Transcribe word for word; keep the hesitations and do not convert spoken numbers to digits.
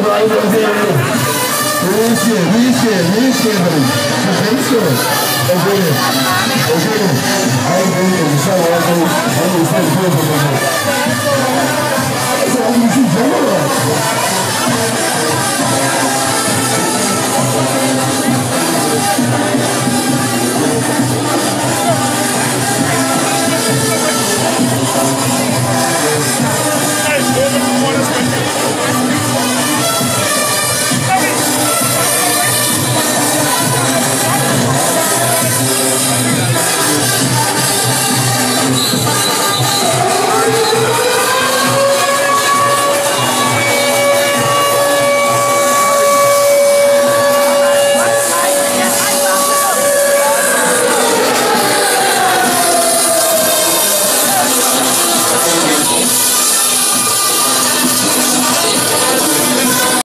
来的这样，危险危险危险的，是很险。OK OK， 还有点上来都还有上坡什么的，这我们去全了。